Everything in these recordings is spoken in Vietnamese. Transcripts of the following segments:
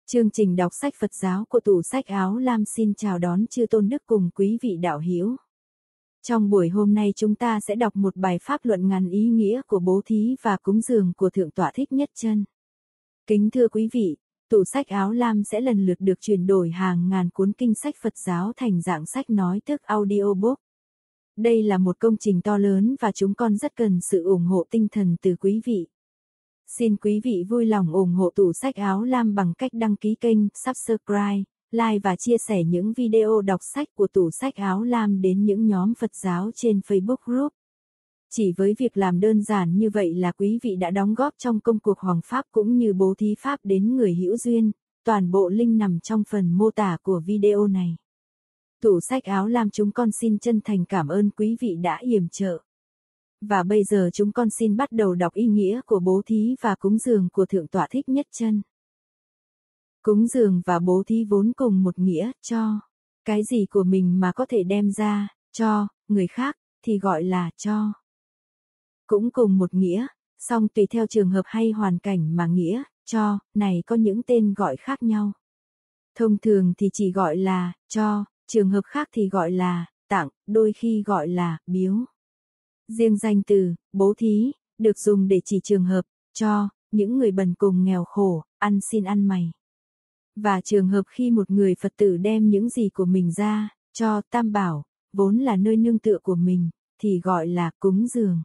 Chương trình đọc sách Phật giáo của tủ sách Áo Lam xin chào đón chư tôn đức cùng quý vị đạo hữu. Trong buổi hôm nay chúng ta sẽ đọc một bài pháp luận ngắn ý nghĩa của bố thí và cúng dường của Thượng tọa Thích Nhất Chân. Kính thưa quý vị, tủ sách Áo Lam sẽ lần lượt được chuyển đổi hàng ngàn cuốn kinh sách Phật giáo thành dạng sách nói tức audiobook. Đây là một công trình to lớn và chúng con rất cần sự ủng hộ tinh thần từ quý vị. Xin quý vị vui lòng ủng hộ tủ sách Áo Lam bằng cách đăng ký kênh, subscribe, like và chia sẻ những video đọc sách của tủ sách Áo Lam đến những nhóm Phật giáo trên Facebook Group. Chỉ với việc làm đơn giản như vậy là quý vị đã đóng góp trong công cuộc hoằng pháp cũng như bố thí pháp đến người hữu duyên, toàn bộ link nằm trong phần mô tả của video này. Tủ sách Áo Lam chúng con xin chân thành cảm ơn quý vị đã yểm trợ. Và bây giờ chúng con xin bắt đầu đọc ý nghĩa của bố thí và cúng dường của Thượng tọa Thích Nhất Chân. Cúng dường và bố thí vốn cùng một nghĩa, cho. Cái gì của mình mà có thể đem ra, cho, người khác, thì gọi là cho. Cũng cùng một nghĩa, song tùy theo trường hợp hay hoàn cảnh mà nghĩa, cho, này có những tên gọi khác nhau. Thông thường thì chỉ gọi là, cho, trường hợp khác thì gọi là, tặng, đôi khi gọi là, biếu. Riêng danh từ, bố thí, được dùng để chỉ trường hợp, cho, những người bần cùng nghèo khổ, ăn xin ăn mày. Và trường hợp khi một người Phật tử đem những gì của mình ra, cho Tam Bảo, vốn là nơi nương tựa của mình, thì gọi là cúng dường.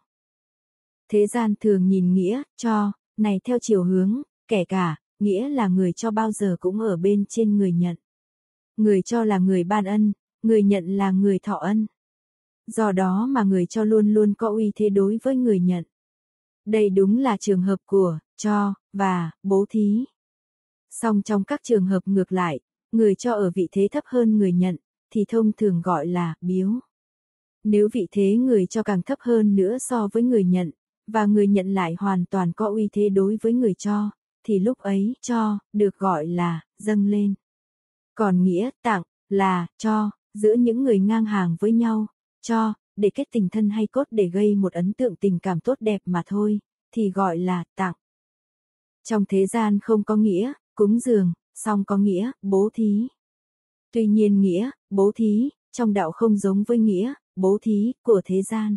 Thế gian thường nhìn nghĩa, cho, này theo chiều hướng, kể cả, nghĩa là người cho bao giờ cũng ở bên trên người nhận. Người cho là người ban ân, người nhận là người thọ ân. Do đó mà người cho luôn luôn có uy thế đối với người nhận. Đây đúng là trường hợp của, cho, và, bố thí. Song trong các trường hợp ngược lại, người cho ở vị thế thấp hơn người nhận, thì thông thường gọi là, biếu. Nếu vị thế người cho càng thấp hơn nữa so với người nhận, và người nhận lại hoàn toàn có uy thế đối với người cho, thì lúc ấy, cho, được gọi là, dâng lên. Còn nghĩa, tặng, là, cho, giữa những người ngang hàng với nhau, cho, để kết tình thân hay cốt để gây một ấn tượng tình cảm tốt đẹp mà thôi, thì gọi là, tặng. Trong thế gian không có nghĩa, cúng dường, song có nghĩa, bố thí. Tuy nhiên nghĩa, bố thí, trong đạo không giống với nghĩa, bố thí, của thế gian.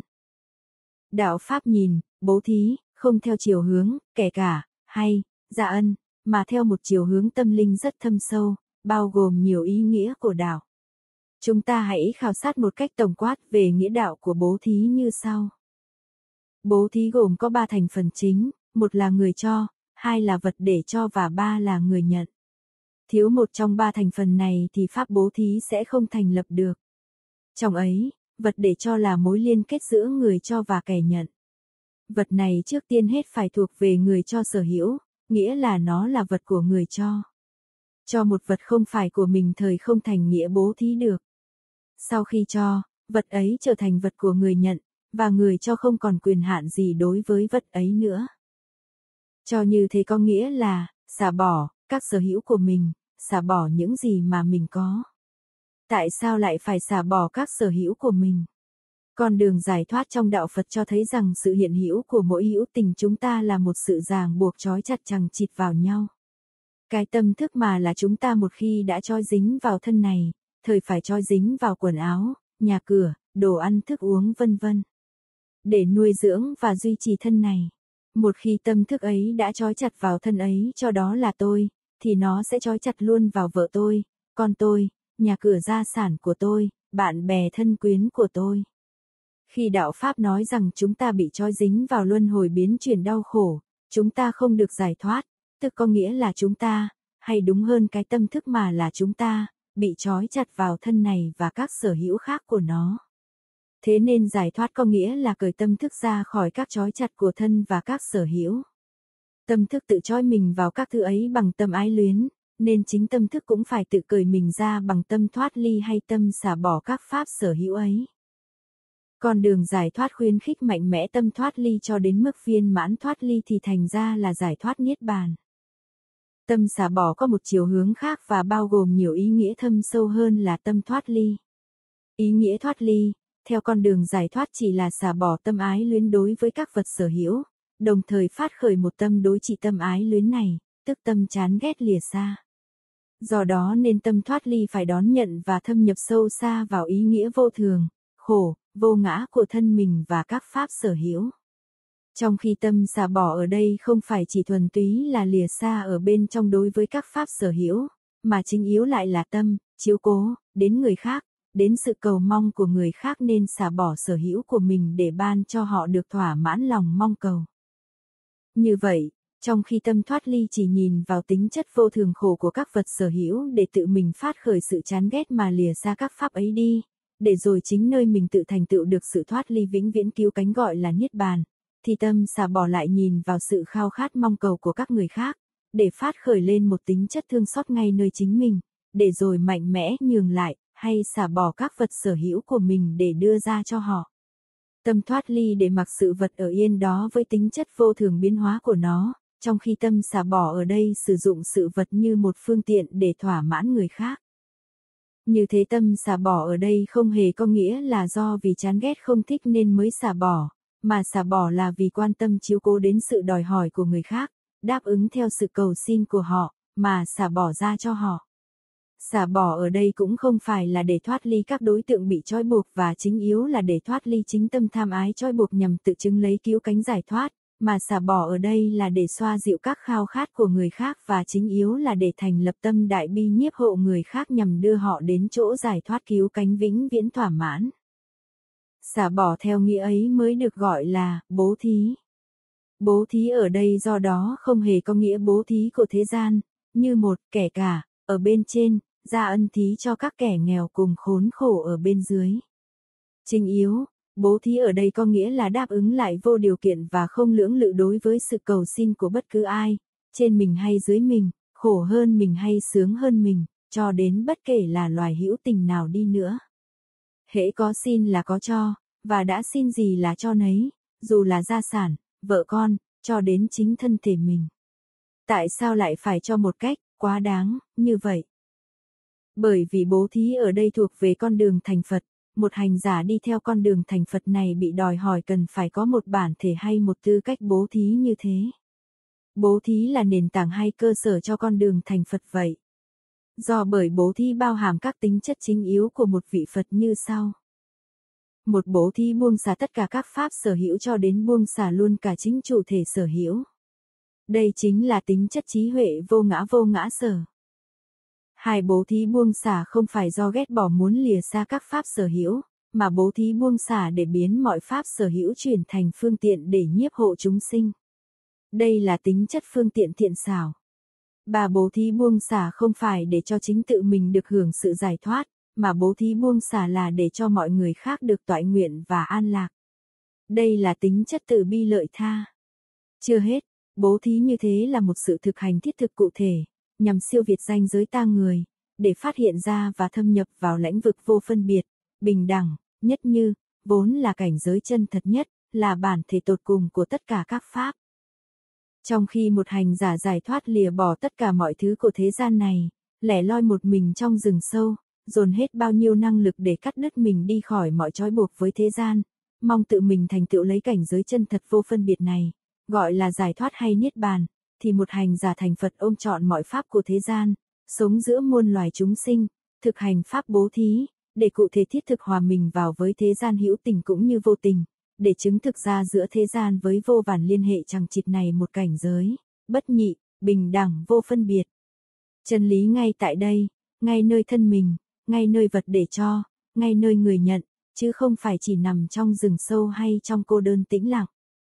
Đạo Pháp nhìn, bố thí, không theo chiều hướng, kể cả, hay, dạ ân, mà theo một chiều hướng tâm linh rất thâm sâu, bao gồm nhiều ý nghĩa của đạo. Chúng ta hãy khảo sát một cách tổng quát về nghĩa đạo của bố thí như sau. Bố thí gồm có 3 thành phần chính, một là người cho, 2 là vật để cho và 3 là người nhận. Thiếu một trong 3 thành phần này thì pháp bố thí sẽ không thành lập được. Trong ấy, vật để cho là mối liên kết giữa người cho và kẻ nhận. Vật này trước tiên hết phải thuộc về người cho sở hữu, nghĩa là nó là vật của người cho. Cho một vật không phải của mình thời không thành nghĩa bố thí được. Sau khi cho, vật ấy trở thành vật của người nhận, và người cho không còn quyền hạn gì đối với vật ấy nữa. Cho như thế có nghĩa là, xả bỏ, các sở hữu của mình, xả bỏ những gì mà mình có. Tại sao lại phải xả bỏ các sở hữu của mình? Con đường giải thoát trong đạo Phật cho thấy rằng sự hiện hữu của mỗi hữu tình chúng ta là một sự ràng buộc trói chặt chằng chịt vào nhau. Cái tâm thức mà là chúng ta một khi đã trói dính vào thân này, thời phải trói dính vào quần áo, nhà cửa, đồ ăn thức uống vân vân. Để nuôi dưỡng và duy trì thân này. Một khi tâm thức ấy đã trói chặt vào thân ấy cho đó là tôi, thì nó sẽ trói chặt luôn vào vợ tôi, con tôi, nhà cửa gia sản của tôi, bạn bè thân quyến của tôi. Khi đạo Pháp nói rằng chúng ta bị trói dính vào luân hồi biến chuyển đau khổ, chúng ta không được giải thoát, tức có nghĩa là chúng ta, hay đúng hơn cái tâm thức mà là chúng ta, bị trói chặt vào thân này và các sở hữu khác của nó. Thế nên giải thoát có nghĩa là cởi tâm thức ra khỏi các trói chặt của thân và các sở hữu. Tâm thức tự trói mình vào các thứ ấy bằng tâm ái luyến, nên chính tâm thức cũng phải tự cởi mình ra bằng tâm thoát ly hay tâm xả bỏ các pháp sở hữu ấy. Con đường giải thoát khuyến khích mạnh mẽ tâm thoát ly cho đến mức viên mãn thoát ly thì thành ra là giải thoát niết bàn. Tâm xả bỏ có một chiều hướng khác và bao gồm nhiều ý nghĩa thâm sâu hơn là tâm thoát ly. Ý nghĩa thoát ly, theo con đường giải thoát chỉ là xả bỏ tâm ái luyến đối với các vật sở hữu, đồng thời phát khởi một tâm đối trị tâm ái luyến này, tức tâm chán ghét lìa xa. Do đó nên tâm thoát ly phải đón nhận và thâm nhập sâu xa vào ý nghĩa vô thường, khổ, vô ngã của thân mình và các pháp sở hữu. Trong khi tâm xả bỏ ở đây không phải chỉ thuần túy là lìa xa ở bên trong đối với các pháp sở hữu, mà chính yếu lại là tâm, chiếu cố, đến người khác, đến sự cầu mong của người khác nên xả bỏ sở hữu của mình để ban cho họ được thỏa mãn lòng mong cầu. Như vậy, trong khi tâm thoát ly chỉ nhìn vào tính chất vô thường khổ của các vật sở hữu để tự mình phát khởi sự chán ghét mà lìa xa các pháp ấy đi, để rồi chính nơi mình tự thành tựu được sự thoát ly vĩnh viễn cứu cánh gọi là niết bàn, thì tâm xả bỏ lại nhìn vào sự khao khát mong cầu của các người khác, để phát khởi lên một tính chất thương xót ngay nơi chính mình, để rồi mạnh mẽ nhường lại, hay xả bỏ các vật sở hữu của mình để đưa ra cho họ. Tâm thoát ly để mặc sự vật ở yên đó với tính chất vô thường biến hóa của nó, trong khi tâm xả bỏ ở đây sử dụng sự vật như một phương tiện để thỏa mãn người khác. Như thế tâm xả bỏ ở đây không hề có nghĩa là do vì chán ghét không thích nên mới xả bỏ, mà xả bỏ là vì quan tâm chiếu cố đến sự đòi hỏi của người khác, đáp ứng theo sự cầu xin của họ, mà xả bỏ ra cho họ. Xả bỏ ở đây cũng không phải là để thoát ly các đối tượng bị trói buộc và chính yếu là để thoát ly chính tâm tham ái trói buộc nhằm tự chứng lấy cứu cánh giải thoát, mà xả bỏ ở đây là để xoa dịu các khao khát của người khác và chính yếu là để thành lập tâm đại bi nhiếp hộ người khác nhằm đưa họ đến chỗ giải thoát cứu cánh vĩnh viễn thỏa mãn. Xả bỏ theo nghĩa ấy mới được gọi là bố thí. Bố thí ở đây do đó không hề có nghĩa bố thí của thế gian, như một kẻ cả, ở bên trên, ra ân thí cho các kẻ nghèo cùng khốn khổ ở bên dưới. Chính yếu, bố thí ở đây có nghĩa là đáp ứng lại vô điều kiện và không lưỡng lự đối với sự cầu xin của bất cứ ai, trên mình hay dưới mình, khổ hơn mình hay sướng hơn mình, cho đến bất kể là loài hữu tình nào đi nữa. Hễ có xin là có cho, và đã xin gì là cho nấy, dù là gia sản, vợ con, cho đến chính thân thể mình. Tại sao lại phải cho một cách quá đáng như vậy? Bởi vì bố thí ở đây thuộc về con đường thành Phật, một hành giả đi theo con đường thành Phật này bị đòi hỏi cần phải có một bản thể hay một tư cách bố thí như thế. Bố thí là nền tảng hay cơ sở cho con đường thành Phật vậy. Do bởi bố thí bao hàm các tính chất chính yếu của một vị Phật như sau. Một bố thí buông xả tất cả các pháp sở hữu cho đến buông xả luôn cả chính chủ thể sở hữu. Đây chính là tính chất trí huệ vô ngã sở. Hai bố thí buông xả không phải do ghét bỏ muốn lìa xa các pháp sở hữu, mà bố thí buông xả để biến mọi pháp sở hữu chuyển thành phương tiện để nhiếp hộ chúng sinh. Đây là tính chất phương tiện thiện xảo. Ba bố thí buông xả không phải để cho chính tự mình được hưởng sự giải thoát, mà bố thí buông xả là để cho mọi người khác được toại nguyện và an lạc. Đây là tính chất từ bi lợi tha. Chưa hết, bố thí như thế là một sự thực hành thiết thực cụ thể, nhằm siêu việt ranh giới ta người, để phát hiện ra và thâm nhập vào lãnh vực vô phân biệt, bình đẳng, nhất như, vốn là cảnh giới chân thật nhất, là bản thể tột cùng của tất cả các pháp. Trong khi một hành giả giải thoát lìa bỏ tất cả mọi thứ của thế gian này, lẻ loi một mình trong rừng sâu, dồn hết bao nhiêu năng lực để cắt đứt mình đi khỏi mọi trói buộc với thế gian, mong tự mình thành tựu lấy cảnh giới chân thật vô phân biệt này, gọi là giải thoát hay niết bàn, thì một hành giả thành Phật ôm trọn mọi pháp của thế gian, sống giữa muôn loài chúng sinh, thực hành pháp bố thí, để cụ thể thiết thực hòa mình vào với thế gian hữu tình cũng như vô tình, để chứng thực ra giữa thế gian với vô vàn liên hệ chằng chịt này một cảnh giới, bất nhị, bình đẳng vô phân biệt. Chân lý ngay tại đây, ngay nơi thân mình, ngay nơi vật để cho, ngay nơi người nhận, chứ không phải chỉ nằm trong rừng sâu hay trong cô đơn tĩnh lặng.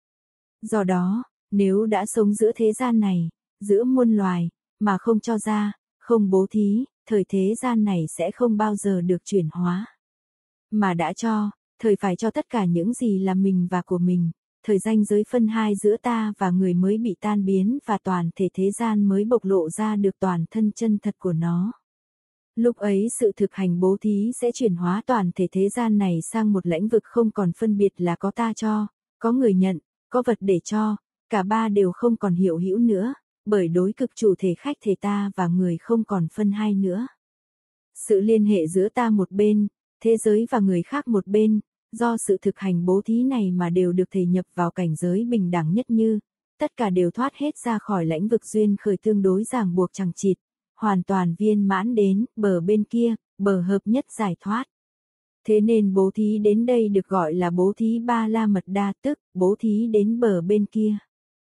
Do đó, nếu đã sống giữa thế gian này, giữa muôn loài, mà không cho ra, không bố thí, thời thế gian này sẽ không bao giờ được chuyển hóa. Mà đã cho, thời phải cho tất cả những gì là mình và của mình, thời ranh giới phân hai giữa ta và người mới bị tan biến và toàn thể thế gian mới bộc lộ ra được toàn thân chân thật của nó. Lúc ấy sự thực hành bố thí sẽ chuyển hóa toàn thể thế gian này sang một lãnh vực không còn phân biệt là có ta cho, có người nhận, có vật để cho, cả ba đều không còn hiểu hữu nữa, bởi đối cực chủ thể khách thể ta và người không còn phân hai nữa. Sự liên hệ giữa ta một bên, thế giới và người khác một bên, do sự thực hành bố thí này mà đều được thể nhập vào cảnh giới bình đẳng nhất như, tất cả đều thoát hết ra khỏi lãnh vực duyên khởi tương đối ràng buộc chằng chịt, hoàn toàn viên mãn đến bờ bên kia, bờ hợp nhất giải thoát. Thế nên bố thí đến đây được gọi là bố thí ba la mật đa, tức bố thí đến bờ bên kia.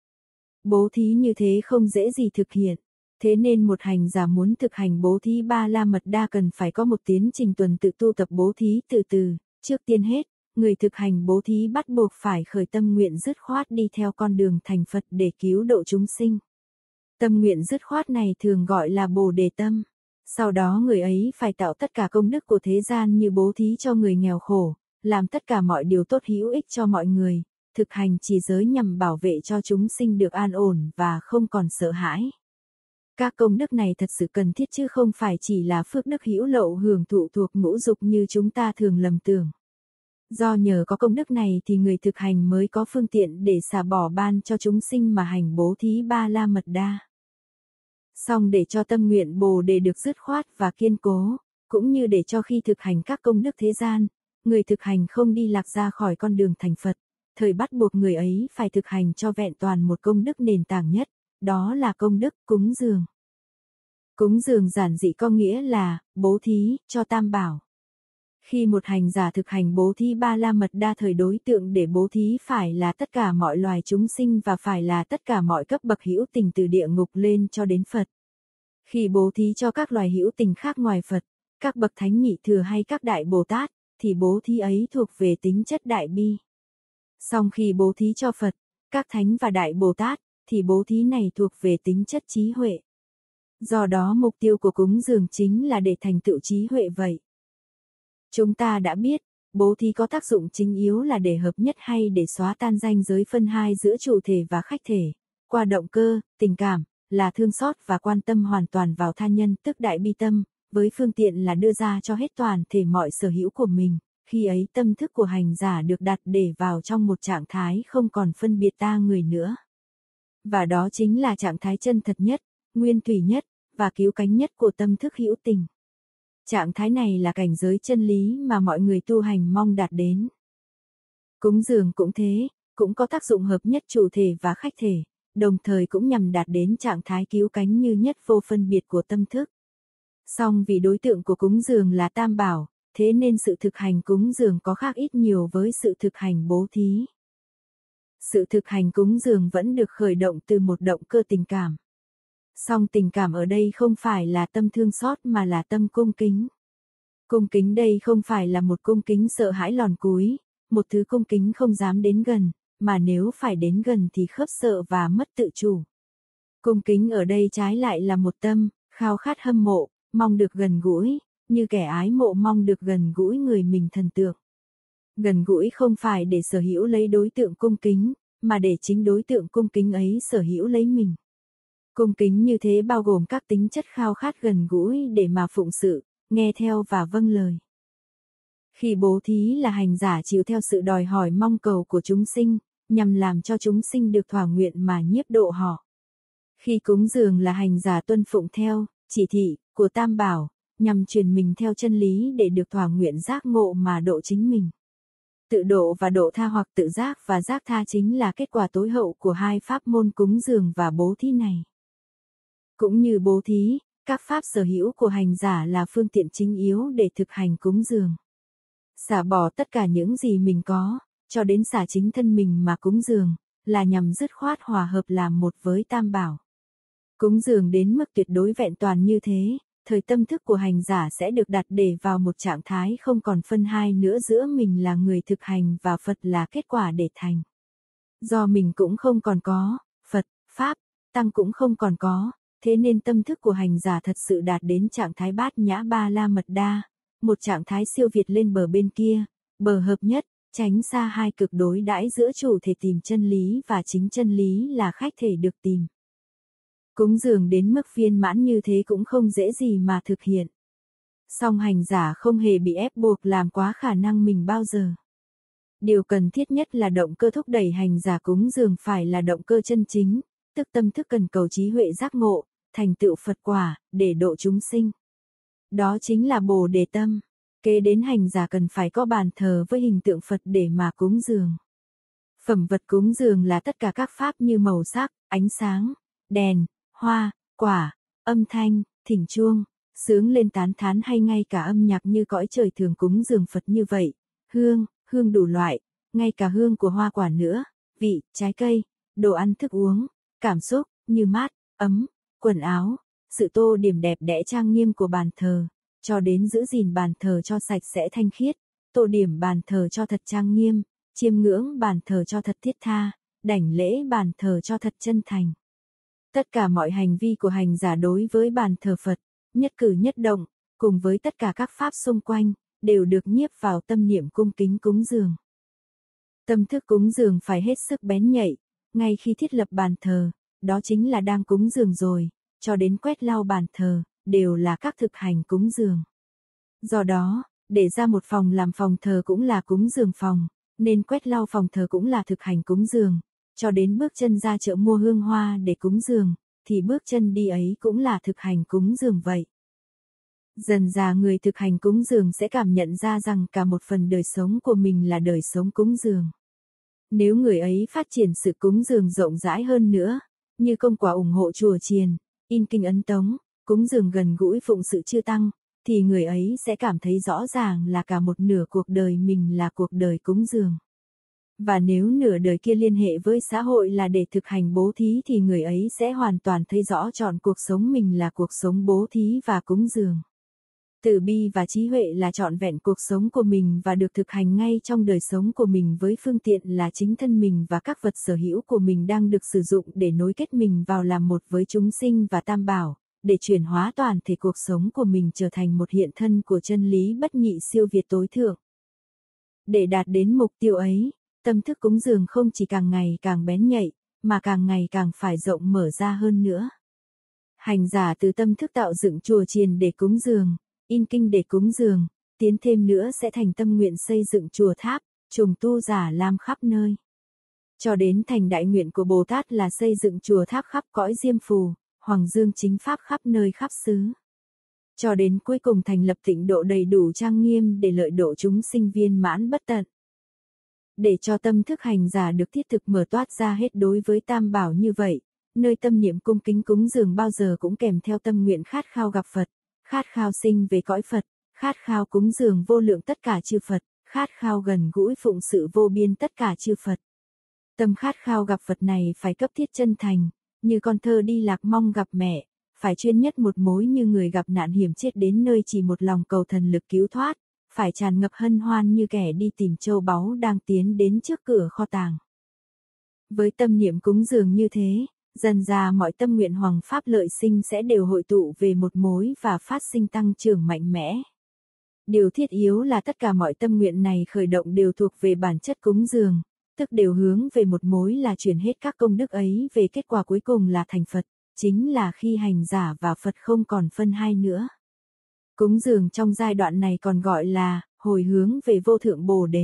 Bố thí như thế không dễ gì thực hiện. Thế nên một hành giả muốn thực hành bố thí ba la mật đa cần phải có một tiến trình tuần tự tu tập bố thí từ từ. Trước tiên hết, người thực hành bố thí bắt buộc phải khởi tâm nguyện dứt khoát đi theo con đường thành Phật để cứu độ chúng sinh. Tâm nguyện dứt khoát này thường gọi là Bồ Đề tâm. Sau đó người ấy phải tạo tất cả công đức của thế gian như bố thí cho người nghèo khổ, làm tất cả mọi điều tốt hữu ích cho mọi người, thực hành trì giới nhằm bảo vệ cho chúng sinh được an ổn và không còn sợ hãi. Các công đức này thật sự cần thiết chứ không phải chỉ là phước đức hữu lậu hưởng thụ thuộc ngũ dục như chúng ta thường lầm tưởng. Do nhờ có công đức này thì người thực hành mới có phương tiện để xả bỏ ban cho chúng sinh mà hành bố thí ba la mật đa. Song để cho tâm nguyện Bồ Đề được dứt khoát và kiên cố, cũng như để cho khi thực hành các công đức thế gian, người thực hành không đi lạc ra khỏi con đường thành Phật, thời bắt buộc người ấy phải thực hành cho vẹn toàn một công đức nền tảng nhất, đó là công đức cúng dường. Cúng dường giản dị có nghĩa là bố thí cho tam bảo. Khi một hành giả thực hành bố thí ba la mật đa, thời đối tượng để bố thí phải là tất cả mọi loài chúng sinh và phải là tất cả mọi cấp bậc hữu tình từ địa ngục lên cho đến Phật. Khi bố thí cho các loài hữu tình khác ngoài Phật, các bậc thánh nhị thừa hay các đại Bồ Tát, thì bố thí ấy thuộc về tính chất đại bi. Song khi bố thí cho Phật, các thánh và đại Bồ Tát, thì bố thí này thuộc về tính chất trí huệ. Do đó mục tiêu của cúng dường chính là để thành tựu trí huệ vậy. Chúng ta đã biết, bố thí có tác dụng chính yếu là để hợp nhất hay để xóa tan ranh giới phân hai giữa chủ thể và khách thể, qua động cơ, tình cảm, là thương xót và quan tâm hoàn toàn vào tha nhân tức đại bi tâm, với phương tiện là đưa ra cho hết toàn thể mọi sở hữu của mình, khi ấy tâm thức của hành giả được đặt để vào trong một trạng thái không còn phân biệt ta người nữa. Và đó chính là trạng thái chân thật nhất, nguyên thủy nhất, và cứu cánh nhất của tâm thức hữu tình. Trạng thái này là cảnh giới chân lý mà mọi người tu hành mong đạt đến. Cúng dường cũng thế, cũng có tác dụng hợp nhất chủ thể và khách thể, đồng thời cũng nhằm đạt đến trạng thái cứu cánh như nhất vô phân biệt của tâm thức. Song vì đối tượng của cúng dường là tam bảo, thế nên sự thực hành cúng dường có khác ít nhiều với sự thực hành bố thí. Sự thực hành cúng dường vẫn được khởi động từ một động cơ tình cảm. Song tình cảm ở đây không phải là tâm thương xót mà là tâm cung kính. Cung kính đây không phải là một cung kính sợ hãi lòn cúi, một thứ cung kính không dám đến gần, mà nếu phải đến gần thì khớp sợ và mất tự chủ. Cung kính ở đây trái lại là một tâm, khao khát hâm mộ, mong được gần gũi, như kẻ ái mộ mong được gần gũi người mình thần tượng. Gần gũi không phải để sở hữu lấy đối tượng cung kính, mà để chính đối tượng cung kính ấy sở hữu lấy mình. Cung kính như thế bao gồm các tính chất khao khát gần gũi để mà phụng sự, nghe theo và vâng lời. Khi bố thí là hành giả chịu theo sự đòi hỏi mong cầu của chúng sinh, nhằm làm cho chúng sinh được thỏa nguyện mà nhiếp độ họ. Khi cúng dường là hành giả tuân phụng theo chỉ thị của Tam Bảo, nhằm truyền mình theo chân lý để được thỏa nguyện giác ngộ mà độ chính mình. Tự độ và độ tha hoặc tự giác và giác tha chính là kết quả tối hậu của hai pháp môn cúng dường và bố thí này. Cũng như bố thí, các pháp sở hữu của hành giả là phương tiện chính yếu để thực hành cúng dường. Xả bỏ tất cả những gì mình có, cho đến xả chính thân mình mà cúng dường, là nhằm dứt khoát hòa hợp làm một với Tam Bảo. Cúng dường đến mức tuyệt đối vẹn toàn như thế, thời tâm thức của hành giả sẽ được đặt để vào một trạng thái không còn phân hai nữa giữa mình là người thực hành và Phật là kết quả để thành. Do mình cũng không còn có, Phật, Pháp, Tăng cũng không còn có, thế nên tâm thức của hành giả thật sự đạt đến trạng thái bát nhã ba la mật đa, một trạng thái siêu việt lên bờ bên kia, bờ hợp nhất, tránh xa hai cực đối đãi giữa chủ thể tìm chân lý và chính chân lý là khách thể được tìm. Cúng dường đến mức viên mãn như thế cũng không dễ gì mà thực hiện. Song hành giả không hề bị ép buộc làm quá khả năng mình bao giờ. Điều cần thiết nhất là động cơ thúc đẩy hành giả cúng dường phải là động cơ chân chính, tức tâm thức cần cầu trí huệ giác ngộ, thành tựu Phật quả, để độ chúng sinh. Đó chính là Bồ Đề tâm. Kế đến hành giả cần phải có bàn thờ với hình tượng Phật để mà cúng dường. Phẩm vật cúng dường là tất cả các pháp như màu sắc, ánh sáng, đèn, hoa, quả, âm thanh, thỉnh chuông, sướng lên tán thán hay ngay cả âm nhạc như cõi trời thường cúng dường Phật như vậy, hương đủ loại, ngay cả hương của hoa quả nữa, vị, trái cây, đồ ăn thức uống, cảm xúc, như mát, ấm, quần áo, sự tô điểm đẹp đẽ trang nghiêm của bàn thờ, cho đến giữ gìn bàn thờ cho sạch sẽ thanh khiết, tô điểm bàn thờ cho thật trang nghiêm, chiêm ngưỡng bàn thờ cho thật thiết tha, đảnh lễ bàn thờ cho thật chân thành. Tất cả mọi hành vi của hành giả đối với bàn thờ Phật, nhất cử nhất động, cùng với tất cả các pháp xung quanh, đều được nhiếp vào tâm niệm cung kính cúng dường. Tâm thức cúng dường phải hết sức bén nhạy, ngay khi thiết lập bàn thờ, đó chính là đang cúng dường rồi, cho đến quét lau bàn thờ, đều là các thực hành cúng dường. Do đó, để ra một phòng làm phòng thờ cũng là cúng dường phòng, nên quét lau phòng thờ cũng là thực hành cúng dường, cho đến bước chân ra chợ mua hương hoa để cúng dường, thì bước chân đi ấy cũng là thực hành cúng dường vậy. Dần dà người thực hành cúng dường sẽ cảm nhận ra rằng cả một phần đời sống của mình là đời sống cúng dường. Nếu người ấy phát triển sự cúng dường rộng rãi hơn nữa, như công quả ủng hộ chùa chiền, in kinh ấn tống, cúng dường gần gũi phụng sự chư tăng, thì người ấy sẽ cảm thấy rõ ràng là cả một nửa cuộc đời mình là cuộc đời cúng dường. Và nếu nửa đời kia liên hệ với xã hội là để thực hành bố thí thì người ấy sẽ hoàn toàn thấy rõ chọn cuộc sống mình là cuộc sống bố thí và cúng dường. Từ bi và trí huệ là trọn vẹn cuộc sống của mình và được thực hành ngay trong đời sống của mình với phương tiện là chính thân mình và các vật sở hữu của mình đang được sử dụng để nối kết mình vào làm một với chúng sinh và tam bảo, để chuyển hóa toàn thể cuộc sống của mình trở thành một hiện thân của chân lý bất nhị siêu việt tối thượng. Để đạt đến mục tiêu ấy, tâm thức cúng dường không chỉ càng ngày càng bén nhạy, mà càng ngày càng phải rộng mở ra hơn nữa. Hành giả từ tâm thức tạo dựng chùa chiền để cúng dường, in kinh để cúng dường, tiến thêm nữa sẽ thành tâm nguyện xây dựng chùa tháp, trùng tu giả lam khắp nơi. Cho đến thành đại nguyện của Bồ Tát là xây dựng chùa tháp khắp cõi Diêm Phù, Hoàng Dương chính pháp khắp nơi khắp xứ. Cho đến cuối cùng thành lập tịnh độ đầy đủ trang nghiêm để lợi độ chúng sinh viên mãn bất tận. Để cho tâm thức hành giả được thiết thực mở toát ra hết đối với tam bảo như vậy, nơi tâm niệm cung kính cúng dường bao giờ cũng kèm theo tâm nguyện khát khao gặp Phật, khát khao sinh về cõi Phật, khát khao cúng dường vô lượng tất cả chư Phật, khát khao gần gũi phụng sự vô biên tất cả chư Phật. Tâm khát khao gặp Phật này phải cấp thiết chân thành, như con thơ đi lạc mong gặp mẹ, phải chuyên nhất một mối như người gặp nạn hiểm chết đến nơi chỉ một lòng cầu thần lực cứu thoát, phải tràn ngập hân hoan như kẻ đi tìm châu báu đang tiến đến trước cửa kho tàng. Với tâm niệm cúng dường như thế, dần dà mọi tâm nguyện hoằng pháp lợi sinh sẽ đều hội tụ về một mối và phát sinh tăng trưởng mạnh mẽ. Điều thiết yếu là tất cả mọi tâm nguyện này khởi động đều thuộc về bản chất cúng dường, tức đều hướng về một mối là chuyển hết các công đức ấy về kết quả cuối cùng là thành Phật, chính là khi hành giả và Phật không còn phân hai nữa. Cúng dường trong giai đoạn này còn gọi là hồi hướng về vô thượng Bồ đề.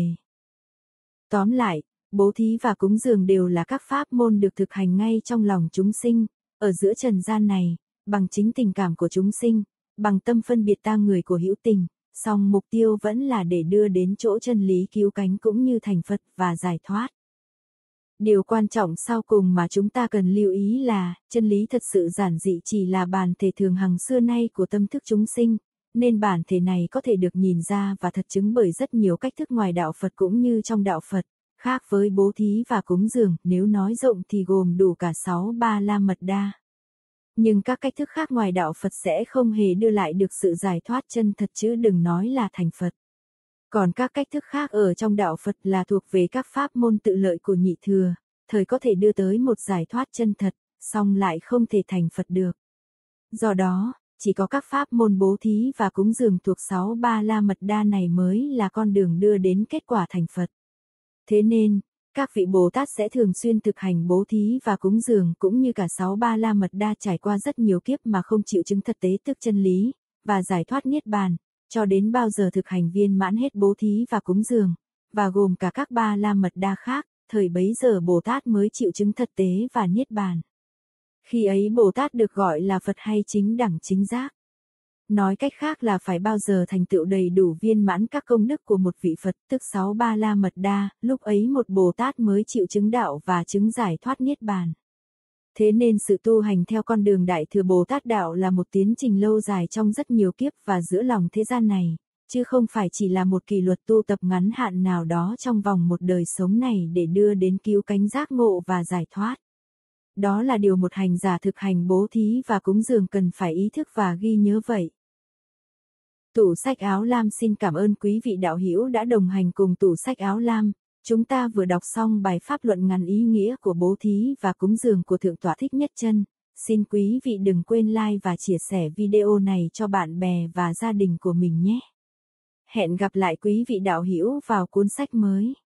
Tóm lại, bố thí và cúng dường đều là các pháp môn được thực hành ngay trong lòng chúng sinh, ở giữa trần gian này, bằng chính tình cảm của chúng sinh, bằng tâm phân biệt ta người của hữu tình, song mục tiêu vẫn là để đưa đến chỗ chân lý cứu cánh cũng như thành Phật và giải thoát. Điều quan trọng sau cùng mà chúng ta cần lưu ý là, chân lý thật sự giản dị chỉ là bản thể thường hằng xưa nay của tâm thức chúng sinh, nên bản thể này có thể được nhìn ra và thật chứng bởi rất nhiều cách thức ngoài đạo Phật cũng như trong đạo Phật, khác với bố thí và cúng dường, nếu nói rộng thì gồm đủ cả 6 ba la mật đa. Nhưng các cách thức khác ngoài đạo Phật sẽ không hề đưa lại được sự giải thoát chân thật chứ đừng nói là thành Phật. Còn các cách thức khác ở trong đạo Phật là thuộc về các pháp môn tự lợi của nhị thừa, thời có thể đưa tới một giải thoát chân thật, song lại không thể thành Phật được. Do đó, chỉ có các pháp môn bố thí và cúng dường thuộc 6 ba la mật đa này mới là con đường đưa đến kết quả thành Phật. Thế nên, các vị Bồ Tát sẽ thường xuyên thực hành bố thí và cúng dường cũng như cả 6 ba la mật đa trải qua rất nhiều kiếp mà không chịu chứng thật tế tức chân lý, và giải thoát niết bàn, cho đến bao giờ thực hành viên mãn hết bố thí và cúng dường, và gồm cả các ba la mật đa khác, thời bấy giờ Bồ Tát mới chịu chứng thật tế và niết bàn. Khi ấy Bồ Tát được gọi là Phật hay chính đẳng chính giác. Nói cách khác là phải bao giờ thành tựu đầy đủ viên mãn các công đức của một vị Phật, tức 6 ba la mật đa, lúc ấy một Bồ Tát mới chịu chứng đạo và chứng giải thoát niết bàn. Thế nên sự tu hành theo con đường Đại Thừa Bồ Tát Đạo là một tiến trình lâu dài trong rất nhiều kiếp và giữa lòng thế gian này, chứ không phải chỉ là một kỷ luật tu tập ngắn hạn nào đó trong vòng một đời sống này để đưa đến cứu cánh giác ngộ và giải thoát. Đó là điều một hành giả thực hành bố thí và cúng dường cần phải ý thức và ghi nhớ vậy. Tủ sách áo lam xin cảm ơn quý vị đạo hữu đã đồng hành cùng tủ sách áo lam. Chúng ta vừa đọc xong bài pháp luận ngắn ý nghĩa của bố thí và cúng dường của Thượng tọa Thích Nhất Chân. Xin quý vị đừng quên like và chia sẻ video này cho bạn bè và gia đình của mình nhé. Hẹn gặp lại quý vị đạo hữu vào cuốn sách mới.